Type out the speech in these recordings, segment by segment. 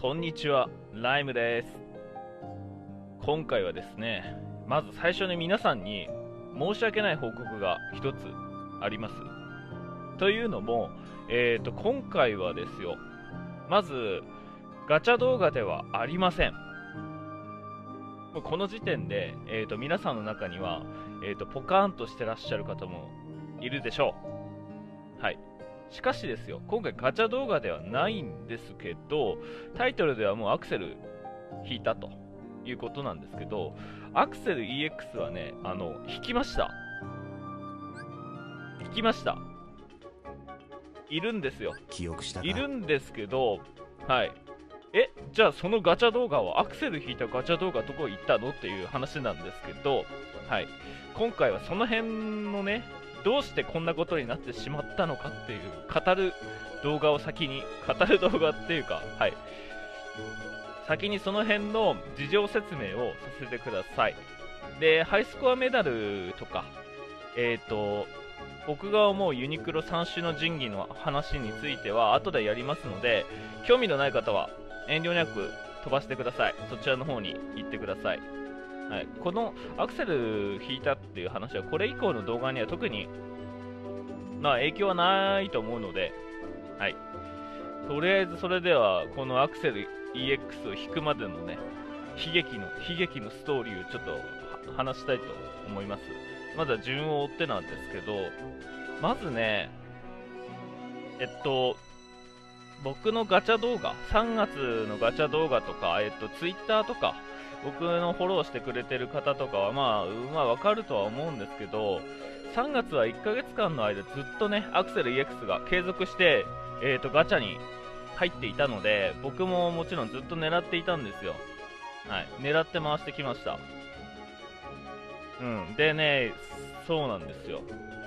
こんにちは、ライムです。今回はですね、まず最初に皆さんに申し訳ない報告が一つあります。というのも、今回はですよ、まずガチャ動画ではありません。この時点で、皆さんの中には、ポカーンとしてらっしゃる方もいるでしょう。はい。しかしですよ、今回ガチャ動画ではないんですけど、タイトルではもうアクセル引いたということなんですけど、アクセル EX はね、引きました。引きました。いるんですよ。 記憶したか。 いるんですけど、はい。じゃあそのガチャ動画は、アクセル引いたガチャ動画どこ行ったのっていう話なんですけど、はい。今回はその辺のね、どうしてこんなことになってしまったのかっていう語る動画を先に語る動画っていうか、はい、先にその辺の事情説明をさせてください。で、ハイスコアメダルとか、僕が思うユニクロ3種の神器の話については後でやりますので、興味のない方は遠慮なく飛ばしてください。そちらの方に行ってください。はい、このアクセル引いたっていう話はこれ以降の動画には特に影響はないと思うので、はい、とりあえずそれではこのアクセル EX を引くまでのね悲劇のストーリーをちょっと話したいと思います。まずは順を追ってなんですけど、まずね僕のガチャ動画、3月のガチャ動画とか、Twitter とか僕のフォローしてくれてる方とかはまあわかるとは思うんですけど、3月は1ヶ月間の間ずっとねアクセル EX が継続してガチャに入っていたので、僕ももちろんずっと狙っていたんですよ。はい、狙って回してきました。でね、そうなんですよ。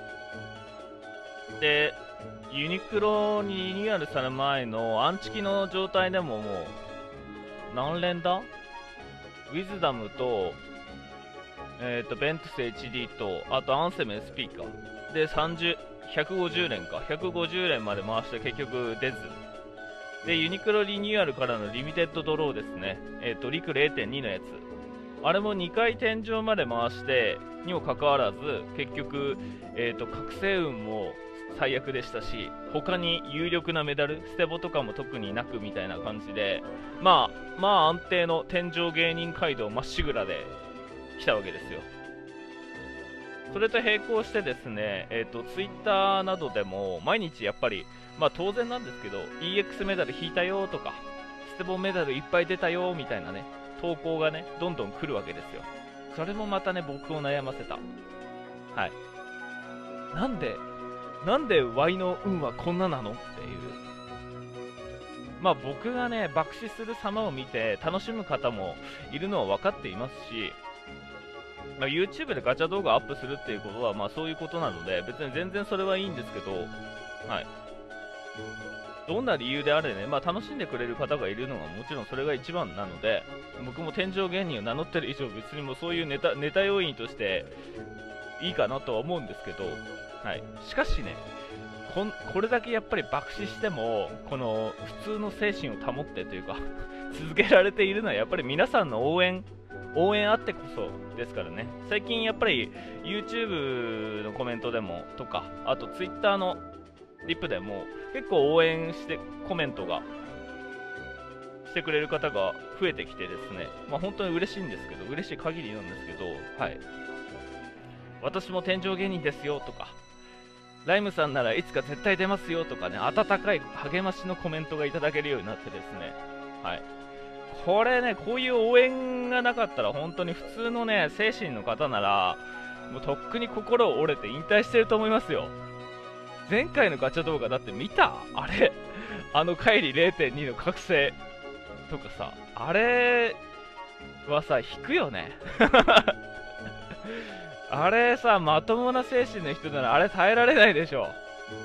で、ユニクロにリニューアルされる前のアンチキの状態でももう何連だウィズダムと、ベントス HD と、あとアンセム SP か。で、150連か。150連まで回して結局出ず。で、ユニクロリニューアルからのリミテッドドローですね。リク 0.2 のやつ。あれも2回天井まで回してにもかかわらず、結局、覚醒運も最悪でしたし、他に有力なメダル、ステボとかも特になくみたいな感じで、まあ安定の天井芸人街道まっしぐらで来たわけですよ。それと並行してですね、Twitter などでも毎日やっぱり、当然なんですけど、EX メダル引いたよとか、ステボメダルいっぱい出たよみたいなね、投稿がね、どんどん来るわけですよ。それもまたね、僕を悩ませた。はい。なんで Y の運はこんななのっていう。僕がね、爆死する様を見て楽しむ方もいるのは分かっていますし、YouTube でガチャ動画アップするっていうことは、そういうことなので、別に全然それはいいんですけど、はい。どんな理由であれね、楽しんでくれる方がいるのがもちろんそれが一番なので、僕も天井芸人を名乗ってる以上、別にもうそういうネタ要因としていいかなとは思うんですけど、はい。しかしね、これだけやっぱり爆死しても、この普通の精神を保ってというか続けられているのはやっぱり皆さんの応援あってこそですからね。最近やっぱり YouTube のコメントでもとか、あと Twitter のリップでも結構応援してコメントがしてくれる方が増えてきてですね、本当に嬉しいんですけど、嬉しい限りなんですけど、はい。私も天井芸人ですよとか、ライムさんならいつか絶対出ますよとかね、温かい励ましのコメントがいただけるようになってですね、はい。これね、こういう応援がなかったら本当に普通のね、精神の方なら、もうとっくに心折れて引退してると思いますよ。前回のガチャ動画だって見た？あれ帰り 0.2 の覚醒とかさ、あれはさ、引くよね。あれさ、まともな精神の人ならあれ耐えられないでしょ。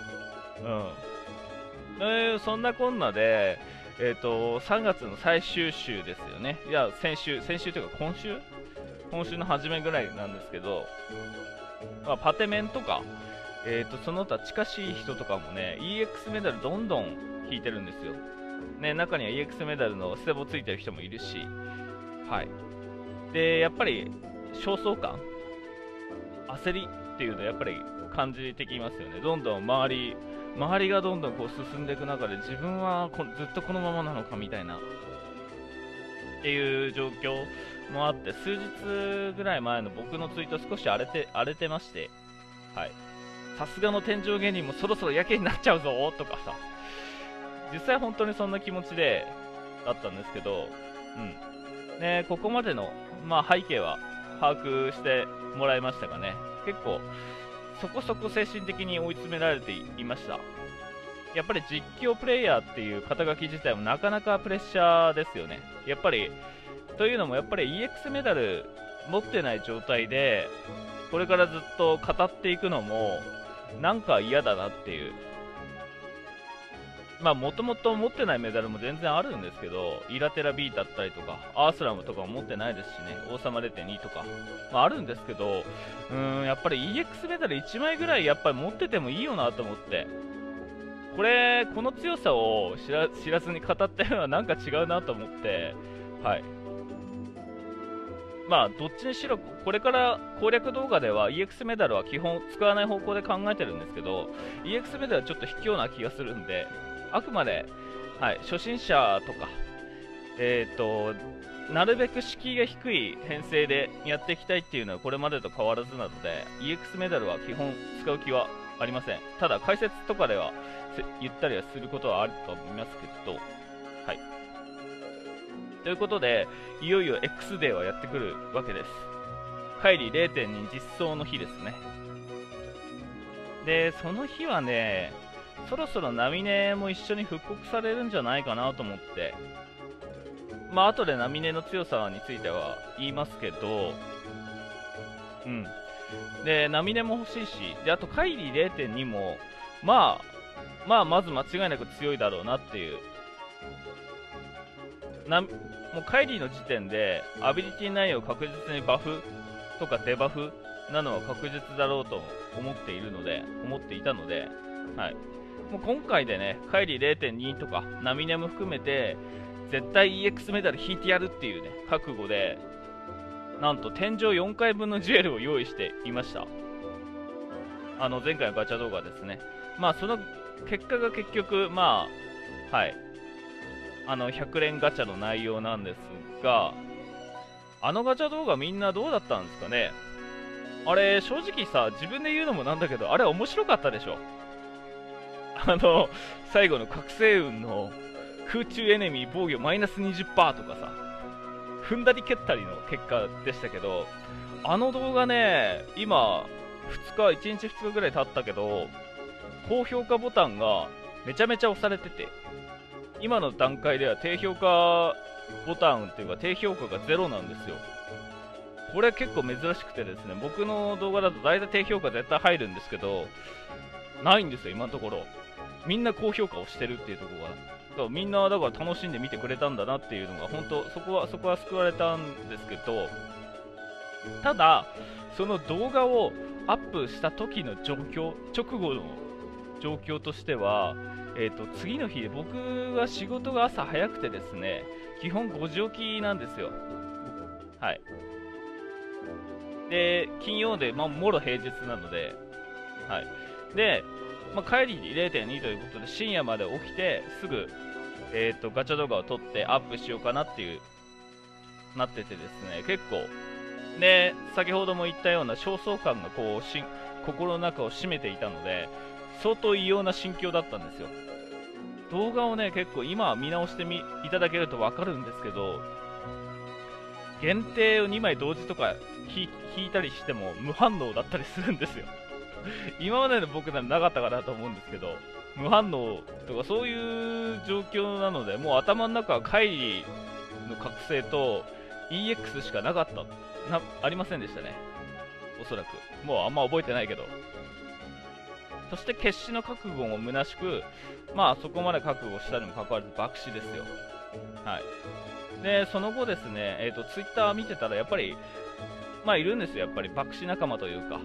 そんなこんなで、3月の最終週ですよね。いや、先週というか今週の初めぐらいなんですけど、パテメンとか、その他近しい人とかもね、EX メダルどんどん引いてるんですよ。 ね、中には EX メダルのステボついてる人もいるし、はい。で、やっぱり、焦燥感、焦りっていうのやっぱり感じてきますよね。どんどん周りがどんどんこう進んでいく中で、自分はずっとこのままなのかみたいな、っていう状況もあって、数日ぐらい前の僕のツイート少し荒れてまして、はい。さすがの天井芸人もそろそろやけになっちゃうぞとかさ、実際本当にそんな気持ちでだったんですけど、ね、ここまでの、背景は把握してもらいましたかね。結構そこそこ精神的に追い詰められていました。やっぱり実況プレイヤーっていう肩書き自体もなかなかプレッシャーですよね。やっぱりというのもやっぱり EX メダル持ってない状態でこれからずっと語っていくのもなんか嫌だなっていう。もともと持ってないメダルも全然あるんですけど、イラテラ B だったりとか、アースラムとかも持ってないですしね、王様 0.2 とか、あるんですけど、やっぱり EX メダル1枚ぐらいやっぱり持っててもいいよなと思って、この強さを知らずに語ったのはなんか違うなと思って、はい。どっちにしろ、これから攻略動画では EX メダルは基本使わない方向で考えてるんですけど、EX メダルはちょっと卑怯な気がするんで、あくまで、はい、初心者とか、なるべく敷居が低い編成でやっていきたいっていうのはこれまでと変わらずなので、EX メダルは基本使う気はありません。ただ、解説とかでは言ったりはすることはあると思いますけど、はい。ということで、いよいよ X デーはやってくるわけです。カイリー 0.2 実装の日ですね。で、その日はね、そろそろナミネも一緒に復刻されるんじゃないかなと思って、後でナミネの強さについては言いますけど、で、ナミネも欲しいし、で、あとカイリー 0.2 も、まず間違いなく強いだろうなっていう。もうカイリーの時点で、アビリティ内容確実にバフとかデバフなのは確実だろうと思っていたので、はい。もう今回でね、カイリー 0.2 とか、ナミネも含めて、絶対 EX メダル引いてやるっていうね、覚悟で、なんと天井4回分のジュエルを用意していました。前回のガチャ動画ですね。その結果が結局、はい。100連ガチャの内容なんですが、ガチャ動画みんなどうだったんですかね。あれ、正直さ、自分で言うのもなんだけど、あれ面白かったでしょ。最後の覚醒運の空中エネミー防御マイナス 20% とかさ、踏んだり蹴ったりの結果でしたけど、あの動画ね、今、1日2日ぐらい経ったけど、高評価ボタンがめちゃめちゃ押されてて、今の段階では低評価ボタンっていうか低評価が0なんですよ。これ結構珍しくてですね、僕の動画だと大体低評価絶対入るんですけど、ないんですよ、今のところ。みんな高評価をしてるっていうところが。だからみんなだから楽しんで見てくれたんだなっていうのが、本当そこは救われたんですけど、ただ、その動画をアップした時の状況、直後の状況としては、次の日で僕が仕事が朝早くてですね、基本5時起きなんですよ。はい。で、金曜で、もろ平日なので、はい。で、帰りに 0.2 ということで深夜まで起きて、すぐ、ガチャ動画を撮ってアップしようかなっていう、なっててですね、結構、で、先ほども言ったような焦燥感が心の中を占めていたので、相当異様な心境だったんですよ。動画をね、結構今見直していただけるとわかるんですけど、限定を2枚同時とか引いたりしても無反応だったりするんですよ。今までの僕ならなかったかなと思うんですけど、無反応とかそういう状況なので、もう頭の中は怪異の覚醒と EX しかなかった。ありませんでしたね。おそらく。もうあんま覚えてないけど。そして決死の覚悟も虚しく、そこまで覚悟したにもかかわらず爆死ですよ。はい。で、その後ですね、ツイッター見てたらやっぱり、いるんですよ。やっぱり爆死仲間というか、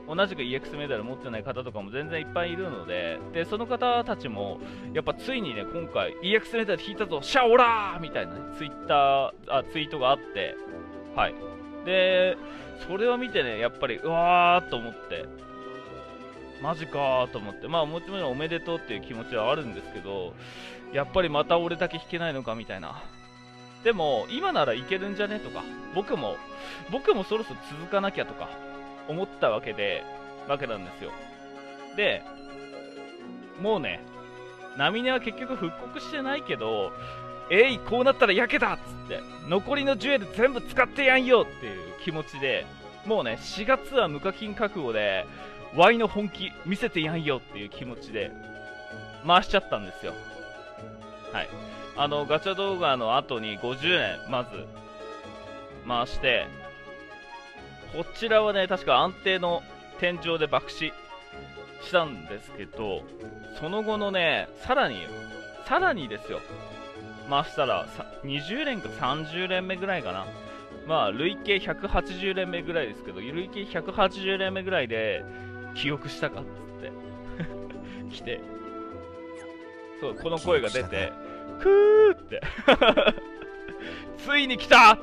同じく EX メダル持ってない方とかも全然いっぱいいるので、でその方たちもやっぱついにね、今回 EX メダル引いたぞシャオラーみたいな、ね、ツイートがあって、はい、でそれを見てね、やっぱりうわーと思って、マジかーと思って、まあもちろんおめでとうっていう気持ちはあるんですけど、やっぱりまた俺だけ弾けないのかみたいな。でも今ならいけるんじゃねとか、僕もそろそろ続かなきゃとか思ったわけなんですよ。でもうね、ナミネは結局復刻してないけど、こうなったら焼けたっつって残りのジュエル全部使ってやんよっていう気持ちで、もうね4月は無課金覚悟でワイの本気見せてやんよっていう気持ちで回しちゃったんですよ。はい、ガチャ動画の後に50年まず回して、こちらはね確か安定の天井で爆死したんですけど、その後のねさらにですよ、回したら20連か30連目ぐらいかな、まあ累計180連目ぐらいですけど、累計180連目ぐらいで記憶したかっつって来て、そうこの声が出てクーってついに来た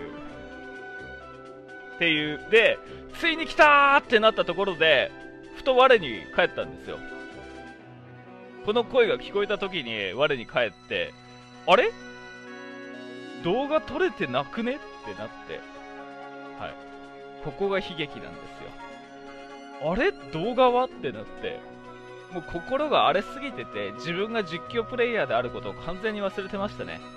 っていうで、ついに来たってなったところでふと我に返ったんですよ。この声が聞こえた時に我に返って、あれ動画撮れてなくねってなって、はい、ここが悲劇なんですよ。あれ動画はってなって、もう心が荒れすぎてて、自分が実況プレイヤーであることを完全に忘れてましたね。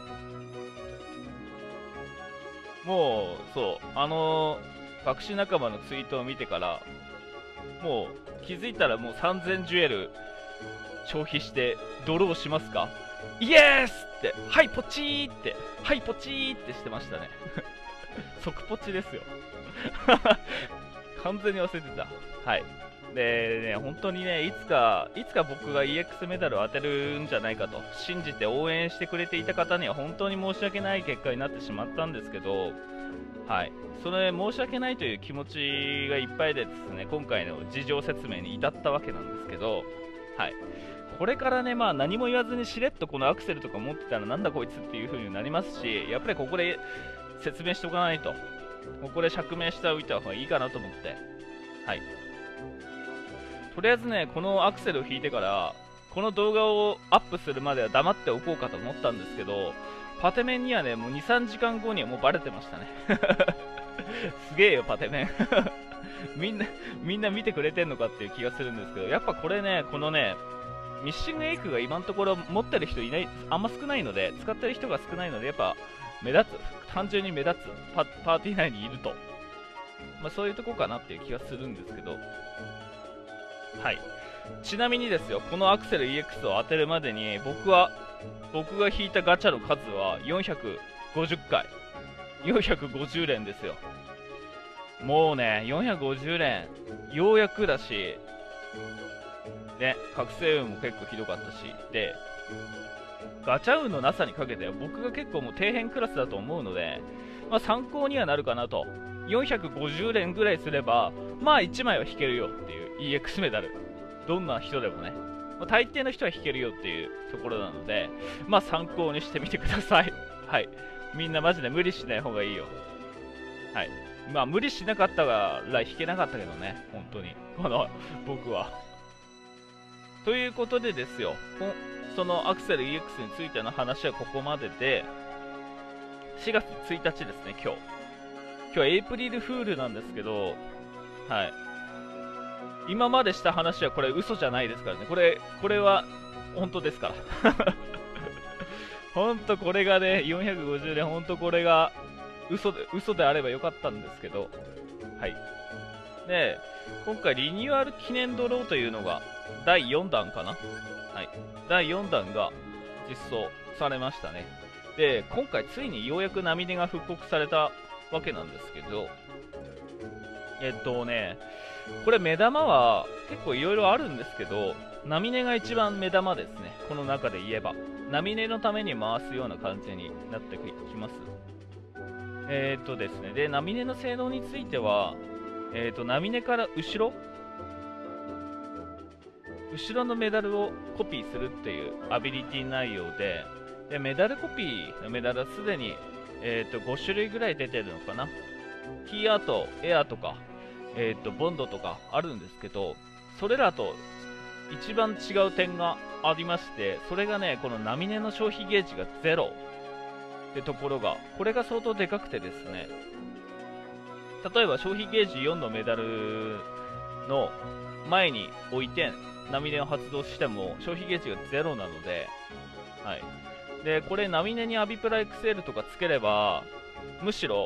もうそう爆死仲間のツイートを見てから、もう気づいたらもう3000ジュエル消費してドローしますか、イエースって、はいポチーって、はいポチーってしてましたね即ポチですよ完全に忘れてた。はい。でね、本当にね、いつか僕が EX メダルを当てるんじゃないかと信じて応援してくれていた方には本当に申し訳ない結果になってしまったんですけど、はい、それ申し訳ないという気持ちがいっぱいでですね、今回の事情説明に至ったわけなんですけど、はい、これからね、まあ何も言わずにしれっとこのアクセルとか持ってたらなんだこいつっていう風になりますし、やっぱりここで説明しておかないと、ここで釈明しておいた方がいいかなと思って、はい。とりあえずね、このアクセルを引いてからこの動画をアップするまでは黙っておこうかと思ったんですけど、パテメンにはねもう 2,3 時間後にはもうバレてましたねすげえよパテメンみんな見てくれてんのかっていう気がするんですけど、やっぱこれね、このねミッシングエイクが今のところ持ってる人いない、あんま少ないので、使ってる人が少ないので、やっぱ目立つ、単純に目立つ、パーティー内にいると、まあ、そういうとこかなっていう気がするんですけど、はい。ちなみにですよ、このアクセル EX を当てるまでに僕が引いたガチャの数は450回、450連ですよ。もうね、450連ようやくだしね、覚醒運も結構ひどかったし、でガチャ運のなさにかけて僕が結構もう底辺クラスだと思うので、まあ、参考にはなるかなと。450連ぐらいすればまあ1枚は引けるよっていう EX メダル、どんな人でもね、まあ、大抵の人は引けるよっていうところなので、まあ参考にしてみてくださいはい、みんなマジで無理しない方がいいよ。はい、まあ無理しなかったら引けなかったけどね、本当にこの僕は。ということでですよ、そのアクセル EX についての話はここまでで、4月1日ですね、今日はエイプリルフールなんですけど、はい、今までした話はこれ嘘じゃないですからね、これは本当ですから本当これがね、450連、本当これが嘘であればよかったんですけど、はい。で、今回リニューアル記念ドローというのが第4弾かな、はい、第4弾が実装されましたね。で、今回ついにようやくナミネが復刻されたわけなんですけど、これ目玉は結構いろいろあるんですけど、ナミネが一番目玉ですね。この中で言えばナミネのために回すような感じになってきます。ですね、でナミネの性能については、ナミネから後ろ後ろのメダルをコピーするっていうアビリティ内容で、メダルコピーのメダルはすでに、5種類ぐらい出てるのかな。キーアート、エアーとか、ボンドとかあるんですけど、それらと一番違う点がありまして、それがね、この波値の消費ゲージが0ってところが、これが相当でかくてですね、例えば消費ゲージ4のメダルの前に置いて波値を発動しても消費ゲージが0なので、はい。で、これ波値にアビプラエクセルとかつければ、むしろ、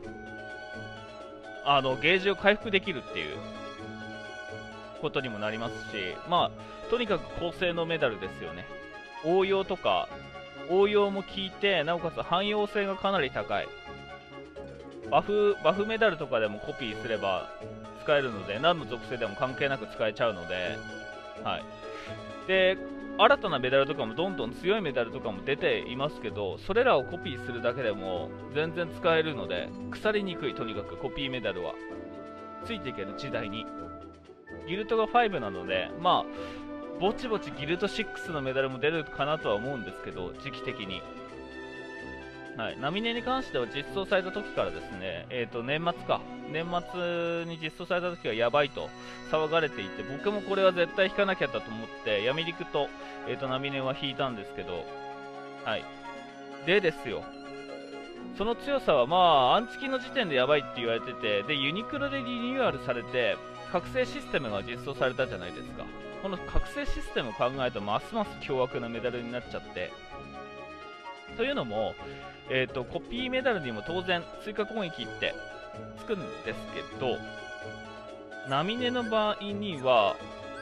ゲージを回復できるっていうことにもなりますし、まあ、とにかく高性能メダルですよね。応用とか、応用も効いて、なおかつ汎用性がかなり高い。バフメダルとかでもコピーすれば使えるので、何の属性でも関係なく使えちゃうので、はい。で、新たなメダルとかもどんどん強いメダルとかも出ていますけど、それらをコピーするだけでも全然使えるので、腐りにくい、とにかくコピーメダルは。ついていける時代に。ギルトが5なので、まあ、ぼちぼちギルト6のメダルも出るかなとは思うんですけど、時期的に。はい、波値に関しては実装された時からですね、年末か、年末に実装された時はやばいと騒がれていて、僕もこれは絶対引かなきゃだと思って、闇陸と、波値は引いたんですけど、はい。でですよ、その強さはまあ、アンチキの時点でやばいって言われてて、で、ユニクロでリニューアルされて、覚醒システムが実装されたじゃないですか。この覚醒システムを考えると、ますます凶悪なメダルになっちゃって、というのも、コピーメダルにも当然追加攻撃ってつくんですけど、波値の場合には、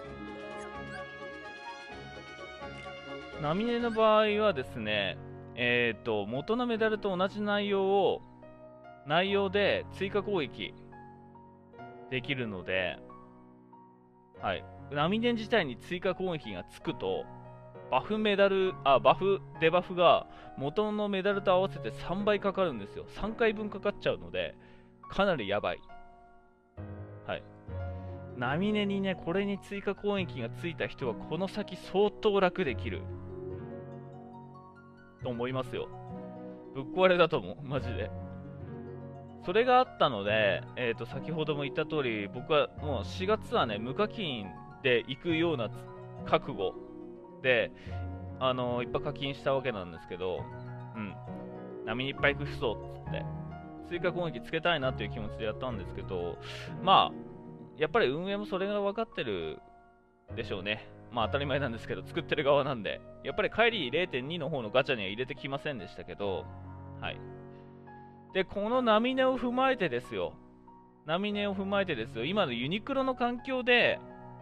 ですね、元のメダルと同じ内容で追加攻撃できるので、はい。波値自体に追加攻撃がつくと、デバフが元のメダルと合わせて3倍かかるんですよ。3回分かかっちゃうので、かなりやばい。はい。波値にね、これに追加攻撃がついた人は、この先相当楽できる。と思いますよ。ぶっ壊れだと思う、マジで。それがあったので、先ほども言った通り、僕はもう4月はね、無課金で行くような覚悟で、いっぱい課金したわけなんですけど、うん。波にいっぱい行くぞっつって、追加攻撃つけたいなっていう気持ちでやったんですけど、まあ、やっぱり運営もそれが分かってるでしょうね。まあ当たり前なんですけど、作ってる側なんで。やっぱり帰り 0.2 の方のガチャには入れてきませんでしたけど、はい。で、この波値を踏まえてですよ。今のユニクロの環境で、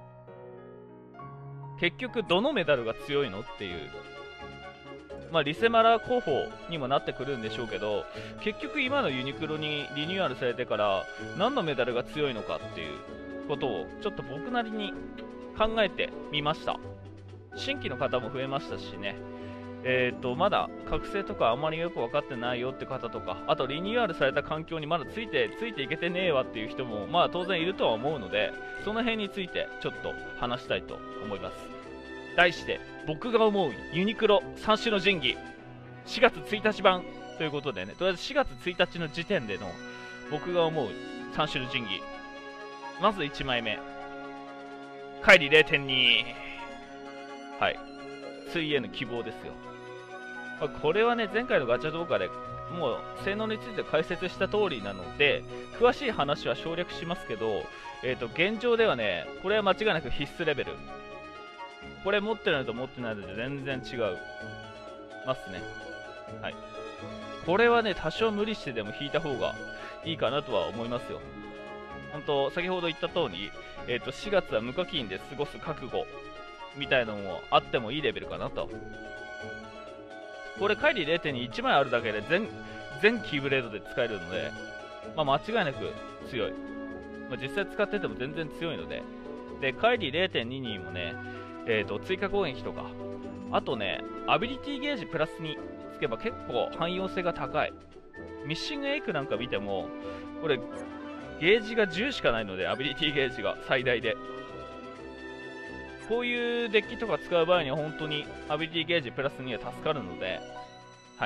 結局どのメダルが強いのっていう。まあリセマラ候補にもなってくるんでしょうけど、結局今のユニクロにリニューアルされてから何のメダルが強いのかっていうことをちょっと僕なりに考えてみました。新規の方も増えましたしね。まだ覚醒とかあまりよく分かってないよって方とか、あとリニューアルされた環境にまだついていけてねえわっていう人もまあ当然いるとは思うので、その辺についてちょっと話したいと思います。題して、僕が思うユニクロ3種の神器4月1日版ということでね、とりあえず4月1日の時点での僕が思う3種の神器。まず1枚目、帰り 0.2。 はい、水泳の希望ですよ。これはね、前回のガチャ動画でもう性能について解説した通りなので、詳しい話は省略しますけど、現状ではね、これは間違いなく必須レベル。これ持ってるのと持ってないので全然違うますね。はい。これはね、多少無理してでも引いた方がいいかなとは思いますよ。本当、先ほど言った通り、4月は無課金で過ごす覚悟みたいなのもあってもいいレベルかなと。これ、帰り 0.21 枚あるだけで全キーブレードで使えるので、まあ、間違いなく強い。まあ、実際使ってても全然強いので。で、帰り 0.2 にもね、追加攻撃とか、あとね、アビリティゲージプラスにつけば結構汎用性が高い。ミッシングエイクなんか見ても、これ、ゲージが10しかないので、アビリティゲージが最大で。 こういうデッキとか使う場合には本当にアビリティゲージプラス2は助かるので、はい。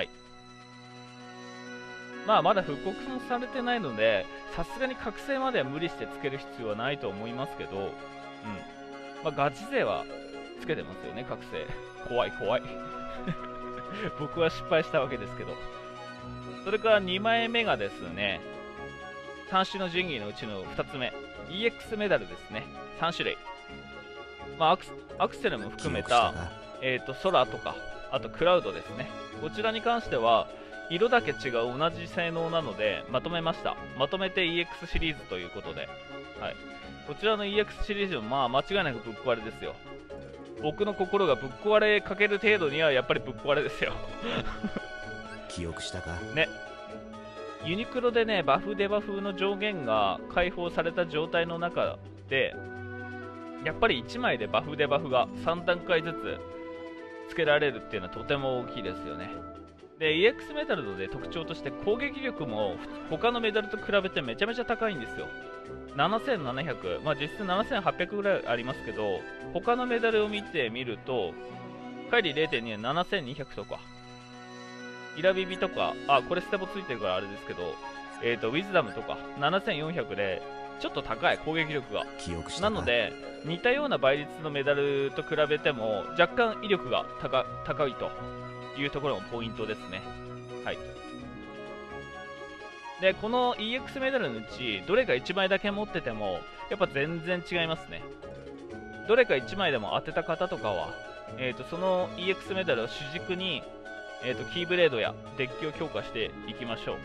まあまだ復刻もされてないので、さすがに覚醒までは無理してつける必要はないと思いますけど、まあガチ勢はつけてますよね、覚醒。怖い怖い。僕は失敗したわけですけど。それから2枚目がですね、3種の神器のうちの2つ目、EX メダルですね。3種類。まあアクセルも含めた、空とか、あとクラウドですね。こちらに関しては、色だけ違う同じ性能なので、まとめました。まとめて EX シリーズということで。はい。こちらの EX シリーズもまあ間違いなくぶっ壊れですよ。僕の心がぶっ壊れかける程度にはやっぱりぶっ壊れですよ。 記憶したかね。ユニクロでね、バフデバフの上限が解放された状態の中で、やっぱり1枚でバフデバフが3段階ずつつけられるっていうのはとても大きいですよね。で、EX メダルの、ね、特徴として攻撃力も他のメダルと比べてめちゃめちゃ高いんですよ。7700、まあ実質7800ぐらいありますけど、他のメダルを見てみると、帰り 0.2 は7200とか、イラビビとか、これステボついてるからあれですけど、ウィズダムとか7400で、ちょっと高い攻撃力が。なので、似たような倍率のメダルと比べても、若干威力が高いというところもポイントですね。はい。で、この EX メダルのうち、どれか1枚だけ持ってても、やっぱ全然違いますね。どれか1枚でも当てた方とかは、その EX メダルを主軸に、キーブレードやデッキを強化していきましょう。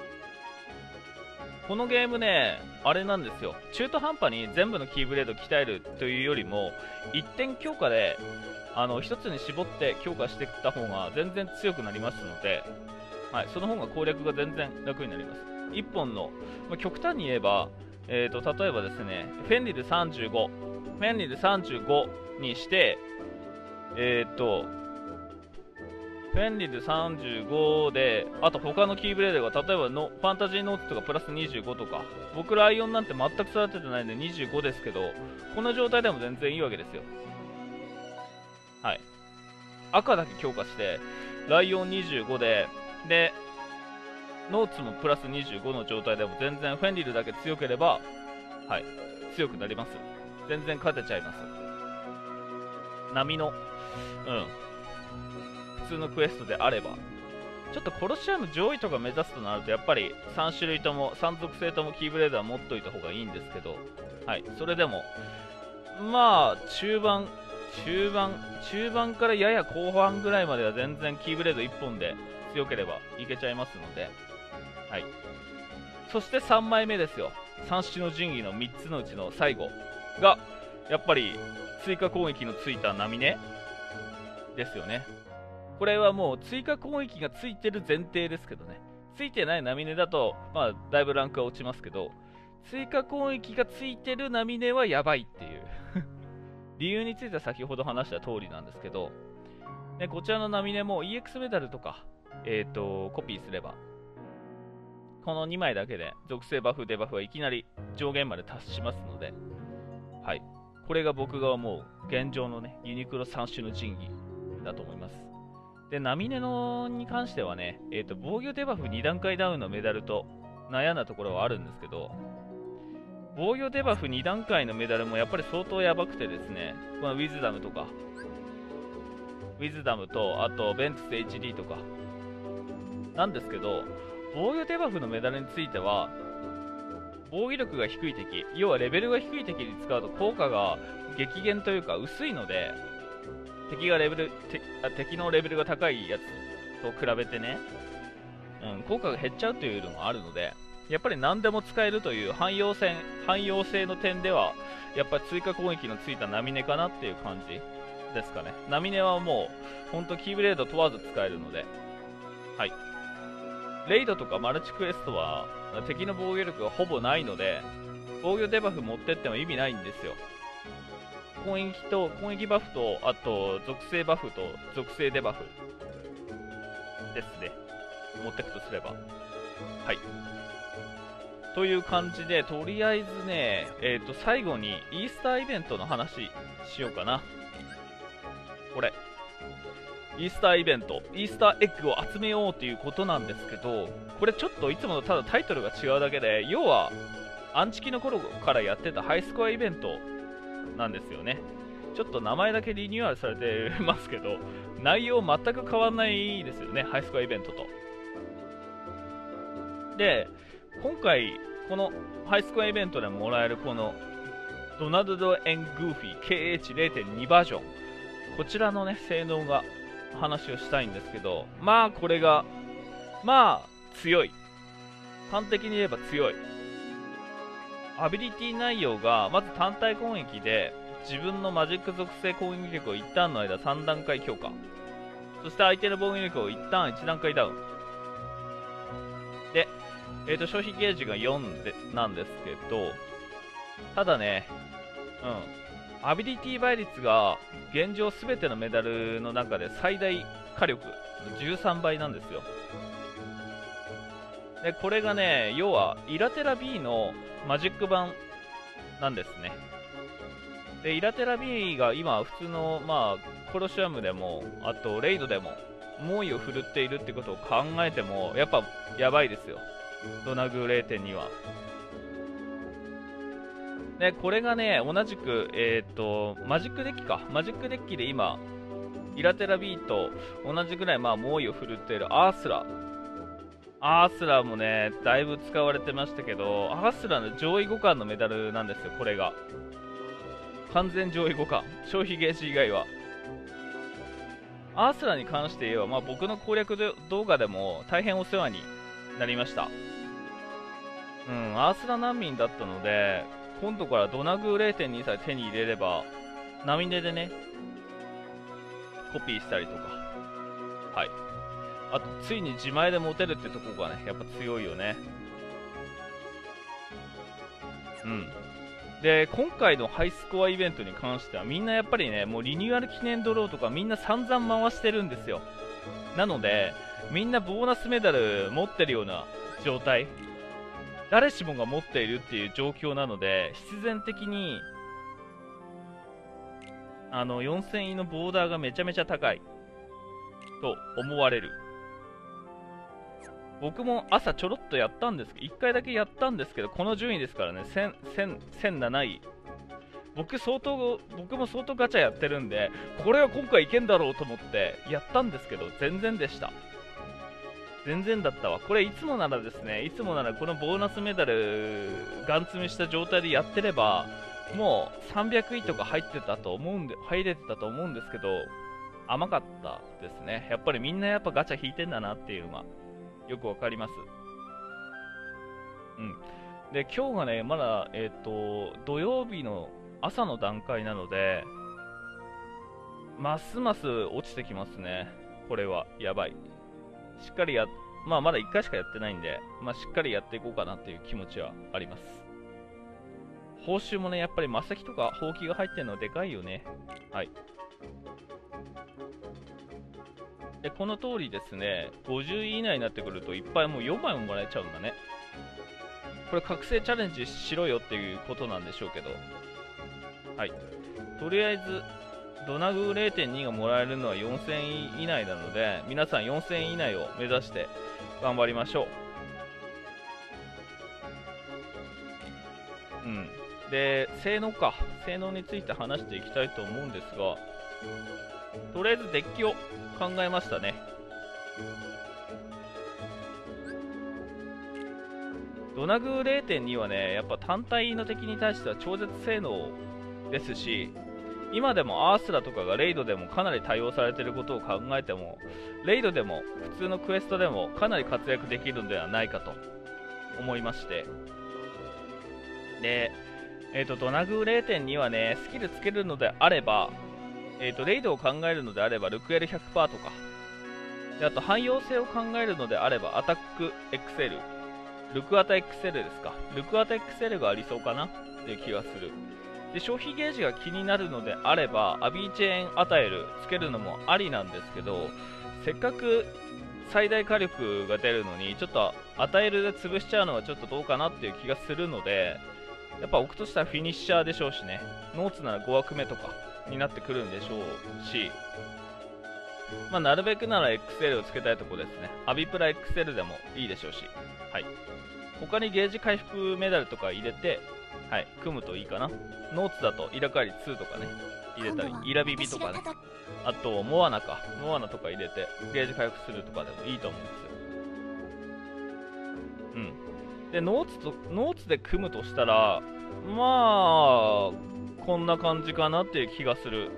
このゲームね、あれなんですよ。中途半端に全部のキーブレードを鍛えるというよりも、一点強化で、一つに絞って強化していった方が全然強くなりますので、はい、その方が攻略が全然楽になります。1本の、極端に言えば、例えばですね、フェンリル35にして、フェンリル35で、あと他のキーブレードが、例えばのファンタジーノーツとかプラス25とか、僕ライオンなんて全く育ててないんで25ですけど、この状態でも全然いいわけですよ。はい。赤だけ強化して、ライオン25で、ノーツもプラス25の状態でも全然フェンリルだけ強ければ、はい、強くなります。全然勝てちゃいます。波の、普通のクエストであれば。ちょっとコロシアム上位とか目指すとなると、やっぱり3種類とも、3属性ともキーブレードは持っといた方がいいんですけど、はい、それでも、まあ、中盤からやや後半ぐらいまでは全然キーブレード1本で強ければいけちゃいますので、はい。そして3枚目ですよ。3種の神器の3つのうちの最後が、やっぱり追加攻撃のついた波ね。ですよね。これはもう追加攻撃がついてる前提ですけどね。ついてない波ねだと、まあ、だいぶランクは落ちますけど、追加攻撃がついてる波ねはやばいっていう。理由については先ほど話した通りなんですけど、でこちらの波ねも EX メダルとか、コピーすれば、この2枚だけで属性バフ、デバフはいきなり上限まで達しますので、はい。これが僕が思う現状のね、ユニクロ3種の神器だと思います。で、波ねのに関してはね、防御デバフ2段階ダウンのメダルと悩んだところはあるんですけど、防御デバフ2段階のメダルもやっぱり相当やばくてですね、このウィズダムとか、ウィズダムと、あとベンツス HD とか、なんですけど、防御デバフのメダルについては、防御力が低い敵、要はレベルが低い敵に使うと効果が激減というか薄いので、敵のレベルが高いやつと比べてね、効果が減っちゃうというのがあるので、やっぱり何でも使えるという汎用性の点では、やっぱり追加攻撃のついた波ねかなっていう感じですかね。波ねはもう、ほんとキーブレード問わず使えるので、はい。レイドとかマルチクエストは、敵の防御力がほぼないので、防御デバフ持ってっても意味ないんですよ。攻撃バフと、あと、属性バフと、属性デバフですね。持ってくとすれば。はい。という感じで、とりあえずね、最後にイースターイベントの話しようかな。これイースターイベント、イースターエッグを集めようということなんですけど、これちょっといつものただタイトルが違うだけで、要はアンチキの頃からやってたハイスコアイベントなんですよね。ちょっと名前だけリニューアルされてますけど、内容全く変わんないですよね、ハイスコアイベントと。で、今回このハイスコアイベントでもらえるこのドナルド・グーフィー KH0.2 バージョン、こちらのね性能が話をしたいんですけど、まあこれがまあ強い、端的に言えば強い。アビリティ内容がまず単体攻撃で自分のマジック属性攻撃力を一旦の間3段階強化、そして相手の防御力を一旦1段階ダウンで、消費ゲージが4でなんですけど、ただね、アビリティ倍率が現状すべてのメダルの中で最大火力の13倍なんですよ。で、これがね、要はイラテラ B のマジック版なんですね。で、イラテラ B が今普通のコロシアムでもあとレイドでも猛威を振るっているってことを考えてもやっぱやばいですよ、ドナグ 0.2 は。で、これがね、同じく、マジックデッキか。マジックデッキで今、イラテラ B と同じぐらい、猛威を振るっているアースラ。アースラもね、だいぶ使われてましたけど、アースラの上位互換のメダルなんですよ、これが。完全上位互換。消費ゲージ以外は。アースラに関して言えば、僕の攻略動画でも大変お世話になりました。アースラ難民だったので、今度からドナグ 0.2 さえ手に入れれば、波値でね、コピーしたりとか。はい。あと、ついに自前で持てるってとこがね、やっぱ強いよね。で、今回のハイスコアイベントに関しては、みんなやっぱりね、もうリニューアル記念ドローとかみんな散々回してるんですよ。なので、みんなボーナスメダル持ってるような状態。誰しもが持っているっていう状況なので、必然的に4000位のボーダーがめちゃめちゃ高いと思われる。僕も朝ちょろっとやったんですけど、1回だけやったんですけど、この順位ですからね、1007位。僕も相当ガチャやってるんで、これは今回いけんだろうと思ってやったんですけど、全然でした。全然だったわ。これいつもならですね、いつもならこのボーナスメダルガン積みした状態でやってれば、もう300位とか入れてたと思うんですけど、甘かったですね。やっぱりみんなやっぱガチャ引いてんだなっていうのがよくわかります。で、今日がね、まだ土曜日の朝の段階なので、ますます落ちてきますね。これはやばい。しっかりまだ1回しかやってないんで、しっかりやっていこうかなっていう気持ちはあります。報酬もね、やっぱり魔石とかほうきが入ってるのはでかいよね。はい。で、この通りですね、50位以内になってくるといっぱいもう4枚ももらえちゃうんだね。これ覚醒チャレンジしろよっていうことなんでしょうけど。はい。とりあえず、ドナグ 0.2 がもらえるのは4000位以内なので、皆さん4000位以内を目指して頑張りましょう。で、性能について話していきたいと思うんですが、とりあえずデッキを考えましたね。ドナグ 0.2 はね、やっぱ単体の敵に対しては超絶性能ですし、今でもアースラとかがレイドでもかなり対応されていることを考えても、レイドでも普通のクエストでもかなり活躍できるのではないかと思いまして。で、ドナグ 0.2 はね、スキルつけるのであれば、レイドを考えるのであれば、ルクエル 100% とか、であと汎用性を考えるのであれば、アタック XL、ルクアタ XL ですか。ルクアタ XL がありそうかなっていう気がする。で、消費ゲージが気になるのであれば、アビーチェーンアタエルつけるのもありなんですけど、せっかく最大火力が出るのに、ちょっとアタエルで潰しちゃうのはちょっとどうかなっていう気がするので、やっぱ置くとしたらフィニッシャーでしょうしね。ノーツなら5枠目とかになってくるんでしょうし、まあ、なるべくなら XL をつけたいところですね。アビプラ XL でもいいでしょうし、はい。他にゲージ回復メダルとか入れて、はい、組むといいかな。ノーツだとイラカリ2とかね、入れたり、イラビビとかね、あとモアナか、モアナとか入れてゲージ回復するとかでもいいと思うんですよ。うん。で、ノーツで組むとしたら、まあ、こんな感じかなっていう気がする。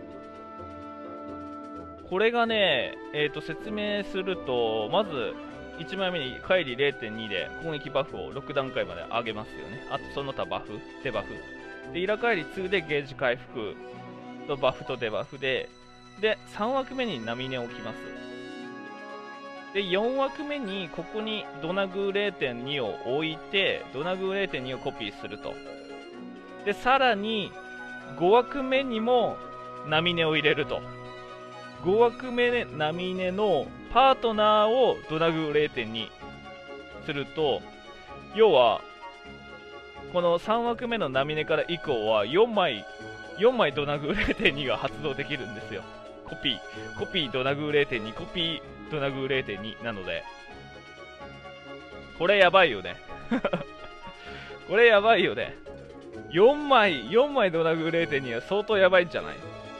これがね、説明すると、まず、1枚目に乖離 0.2 で攻撃バフを6段階まで上げますよね。あとその他バフ、デバフ。で、イラ乖離2でゲージ回復とバフとデバフで、3枠目に波根を置きます。で、4枠目にここにドナグ 0.2 を置いて、ドナグ 0.2 をコピーすると。で、さらに5枠目にも波根を入れると。5枠目波根のパートナーをドナグ 0.2 すると、要はこの3枠目の波根から以降は4枚ドナグ 0.2 が発動できるんですよ。コピードナグ 0.2 コピードナグ 0.2 なので、これやばいよねこれやばいよね。4枚ドナグ 0.2 は相当やばいんじゃない？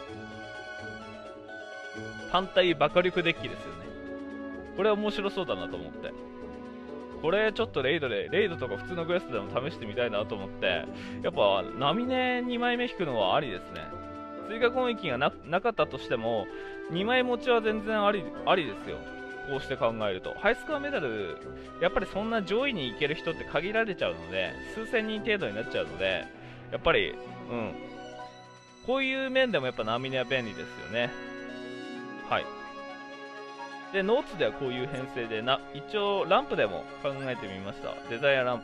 単体バカ力デッキですよね。これは面白そうだなと思って。これちょっとレイドとか普通のクエストでも試してみたいなと思って、やっぱ波根2枚目引くのはありですね。追加攻撃が なかったとしても、2枚持ちは全然ありですよ。こうして考えると。ハイスコアメダル、やっぱりそんな上位に行ける人って限られちゃうので、数千人程度になっちゃうので、やっぱり、こういう面でもやっぱ波根は便利ですよね。はい。で、ノーツではこういう編成で一応ランプでも考えてみました。デザイアランプ。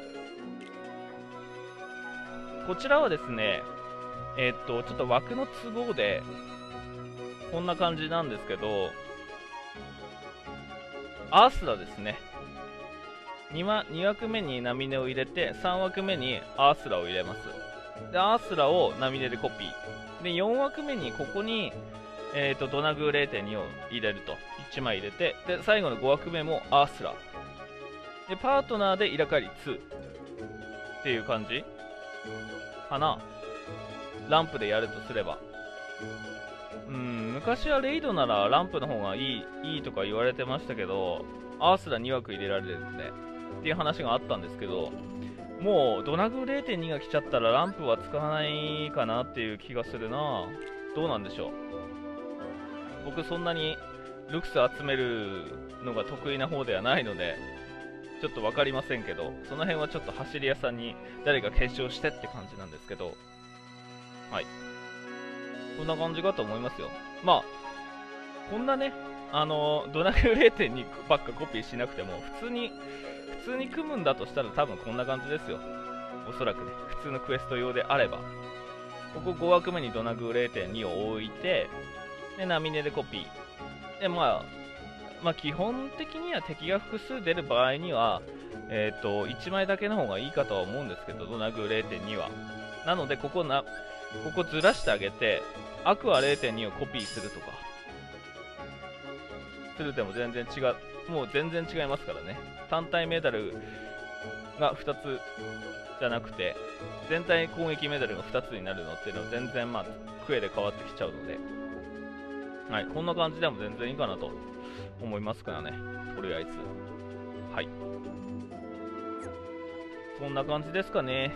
こちらはですね、ちょっと枠の都合で、こんな感じなんですけど、アースラですね。2枠目に波根を入れて、3枠目にアースラを入れます。で、アースラを波根でコピー。で、4枠目にここに、ドナグ 0.2 を入れると。1枚入れて、で、最後の5枠目もアースラ。で、パートナーでイラカリ2。っていう感じかな。ランプでやるとすれば。昔はレイドならランプの方がいいとか言われてましたけど、アースラ2枠入れられるんで、っていう話があったんですけど、もうドナグ 0.2 が来ちゃったらランプは使わないかなっていう気がするな。どうなんでしょう。僕そんなにルクス集めるのが得意な方ではないので、ちょっと分かりませんけど、その辺はちょっと走り屋さんに誰か検証してって感じなんですけど、はい。こんな感じかと思いますよ。まあ、こんなね、ドナグ 0.2 ばっかコピーしなくても、普通に組むんだとしたら多分こんな感じですよ。おそらくね、普通のクエスト用であれば。ここ5枠目にドナグ 0.2 を置いて、で、波根でコピー。で、まあ基本的には敵が複数出る場合には、1枚だけの方がいいかとは思うんですけど、ドナグ 0.2 は。なので、ここずらしてあげて、アクア 0.2 をコピーするとか。するでも全然違う。もう全然違いますからね。単体メダルが2つじゃなくて、全体攻撃メダルが2つになるのっていうのは全然クエで変わってきちゃうので、はい、こんな感じでも全然いいかなと思いますからね。とりあえず。はい。そんな感じですかね。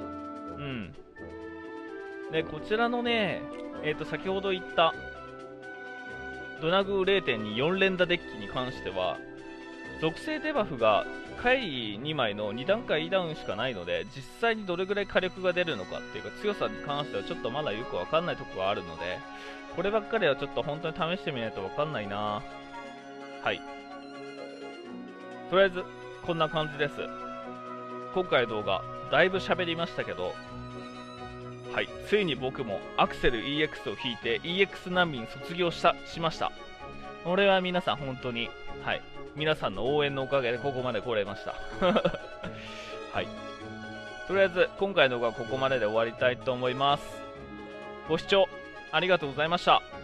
で、こちらのね、先ほど言った、ドナグ 0.2 4連打デッキに関しては、属性デバフが回2枚の2段階ダウンしかないので、実際にどれぐらい火力が出るのかっていうか、強さに関してはちょっとまだよくわかんないところがあるので、こればっかりはちょっと本当に試してみないとわかんないな。はい。とりあえず、こんな感じです。今回の動画、だいぶ喋りましたけど、はい、ついに僕もアクセル EX を引いて EX 難民卒業しました。これは皆さん本当に、はい、皆さんの応援のおかげでここまで来れました。はい。とりあえず今回の動画はここまでで終わりたいと思います。ご視聴ありがとうございました。